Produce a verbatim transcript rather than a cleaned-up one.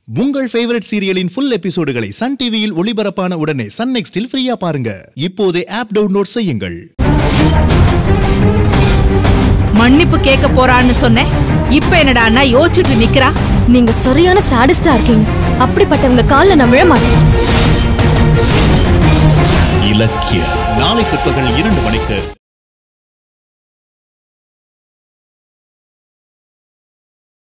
உங்கள் ஃபேவரட் சீரியலின் full எபிசோடுகளை சன் டிவியில் ஒளிபரப்பான உடனே சன் நெக்ஸ்டில் ஃப்ரீயா பாருங்க. இப்போதே ஆப் டவுன்லோட் செய்யுங்கள். மன்னிப்பு கேட்க போறான்னு சொன்னேன். இப்போ என்னடான்னா யோசிச்சுட்டு நிக்கிறா. நீங்க சரியான சாடிஸ்டா இருக்கீங்க. அப்படிப்பட்டவங்க கால்ல நான் விழ மாட்டேன். இலக்கிய நாளை பிற்பகல் இரண்டு மணிக்கு